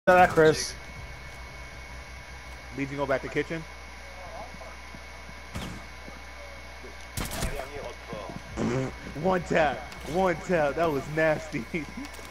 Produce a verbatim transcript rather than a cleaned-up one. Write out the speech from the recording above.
that, Chris. Leeds, you go back to kitchen. One tap. One tap. That was nasty.